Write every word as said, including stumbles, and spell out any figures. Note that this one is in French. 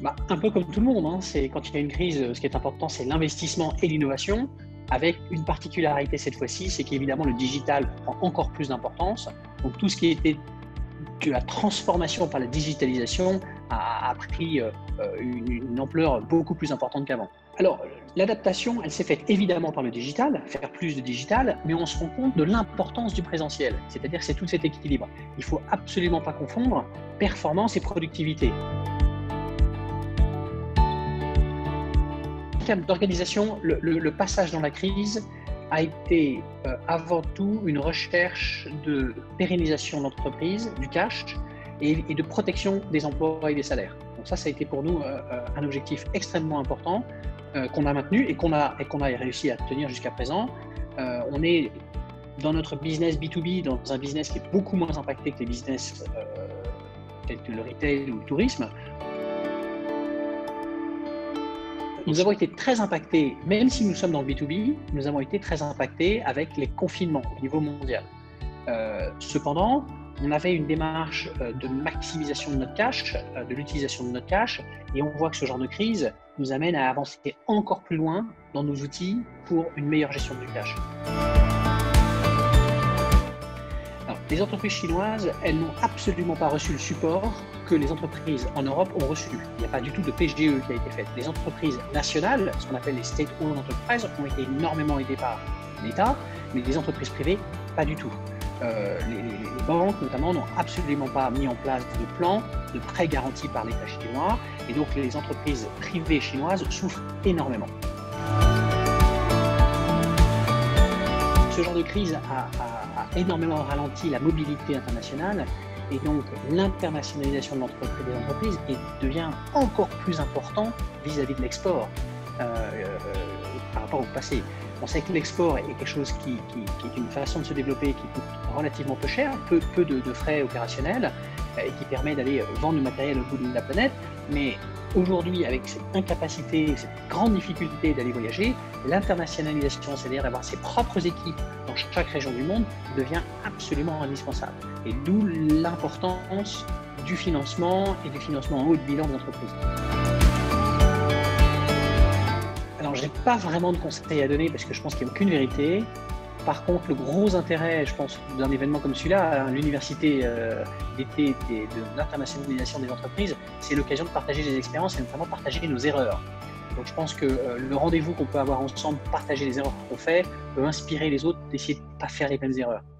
Bah, un peu comme tout le monde, hein, c'est quand il y a une crise, ce qui est important, c'est l'investissement et l'innovation, avec une particularité cette fois-ci, c'est qu'évidemment le digital prend encore plus d'importance. Donc tout ce qui était de la transformation par la digitalisation a, a pris euh, une, une ampleur beaucoup plus importante qu'avant. Alors, l'adaptation, elle s'est faite évidemment par le digital, faire plus de digital, mais on se rend compte de l'importance du présentiel. C'est-à-dire que c'est tout cet équilibre. Il ne faut absolument pas confondre performance et productivité. En termes d'organisation, le, le, le passage dans la crise a été euh, avant tout une recherche de pérennisation de l'entreprise, du cash et, et de protection des emplois et des salaires. Donc ça, ça a été pour nous euh, un objectif extrêmement important euh, qu'on a maintenu et qu'on a, et qu'on a réussi à tenir jusqu'à présent. Euh, on est dans notre business B deux B, dans un business qui est beaucoup moins impacté que les business euh, tels que le retail ou le tourisme. Nous avons été très impactés, même si nous sommes dans le B deux B, nous avons été très impactés avec les confinements au niveau mondial. Euh, cependant, on avait une démarche de maximisation de notre cash, de l'utilisation de notre cash, et on voit que ce genre de crise nous amène à avancer encore plus loin dans nos outils pour une meilleure gestion du cash. Alors, les entreprises chinoises, elles n'ont absolument pas reçu le support que les entreprises en Europe ont reçu. Il n'y a pas du tout de P G E qui a été fait. Les entreprises nationales, ce qu'on appelle les state-owned enterprises, ont été énormément aidées par l'État, mais les entreprises privées, pas du tout. Euh, les, les, les banques, notamment, n'ont absolument pas mis en place de plan de prêts garantis par l'État chinois, et donc les entreprises privées chinoises souffrent énormément. Ce genre de crise a, a, a énormément ralenti la mobilité internationale et donc l'internationalisation de l'entreprise, des entreprises et devient encore plus important vis-à-vis de l'export euh, euh, par rapport au passé. On sait que l'export est quelque chose qui, qui, qui est une façon de se développer qui coûte relativement peu cher, peu, peu de, de frais opérationnels et qui permet d'aller vendre du matériel au bout de la planète. Mais aujourd'hui, avec cette incapacité, cette grande difficulté d'aller voyager, l'internationalisation, c'est-à-dire d'avoir ses propres équipes dans chaque région du monde, devient absolument indispensable. Et d'où l'importance du financement et du financement en haut de bilan de l'entreprise. Alors, je n'ai pas vraiment de conseils à donner parce que je pense qu'il n'y a aucune vérité. Par contre, le gros intérêt, je pense, d'un événement comme celui-là, l'université euh, d'été de l'internationalisation des entreprises, c'est l'occasion de partager des expériences et notamment partager nos erreurs. Donc je pense que euh, le rendez-vous qu'on peut avoir ensemble, partager les erreurs qu'on fait, peut inspirer les autres d'essayer de ne pas faire les mêmes erreurs.